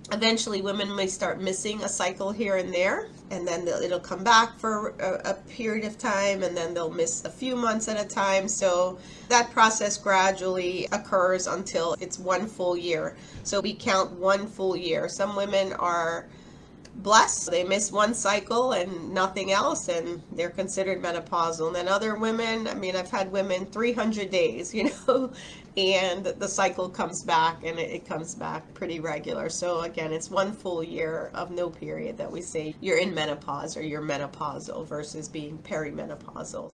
Eventually, women may start missing a cycle here and there, and then it'll come back for a period of time, and then they'll miss a few months at a time. So that process gradually occurs until it's one full year. So we count one full year. Some women are blessed, they miss one cycle and nothing else, and they're considered menopausal. And then other women, I mean, I've had women 300 days, and the cycle comes back, and it comes back pretty regular. So again, it's one full year of no period that we say you're in menopause or you're menopausal versus being perimenopausal.